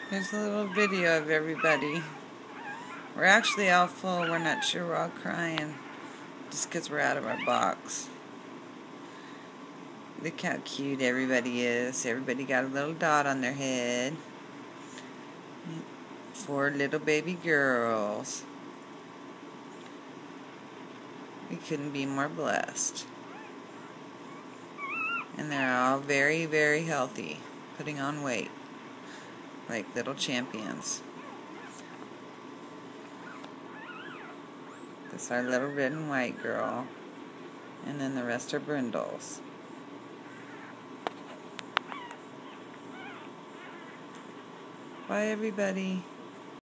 Here's a little video of everybody. We're actually all full. We're not sure we're all crying. Just because we're out of our box. Look how cute everybody is. Everybody got a little dot on their head. 4 little baby girls. We couldn't be more blessed. And they're all very, very healthy. Putting on weight. Like little champions. This is our little red and white girl. And then the rest are brindles. Bye everybody.